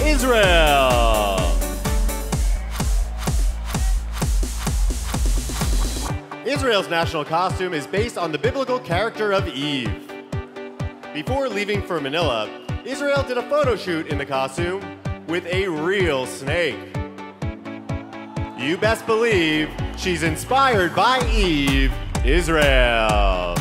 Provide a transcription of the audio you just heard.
Israel. Israel's national costume is based on the biblical character of Eve. Before leaving for Manila, Israel did a photo shoot in the costume with a real snake. You best believe she's inspired by Eve, Israel.